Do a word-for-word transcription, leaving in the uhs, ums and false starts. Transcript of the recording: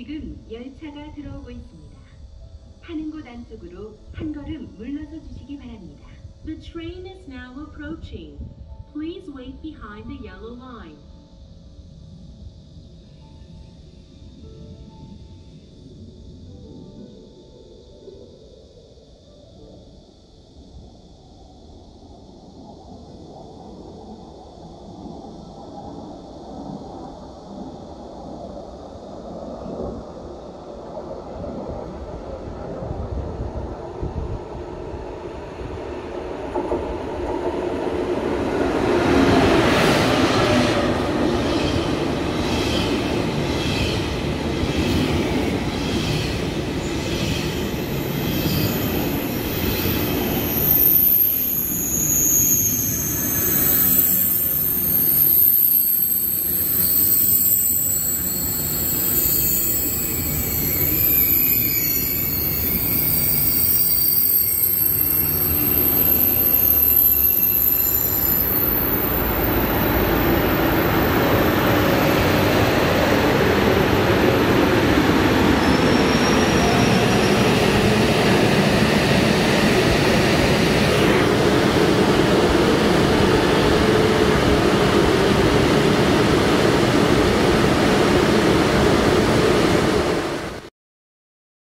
지금 열차가 들어오고 있습니다. 타는 곳 안쪽으로 한 걸음 물러서 주시기 바랍니다. The train is now approaching. Please wait behind the yellow line.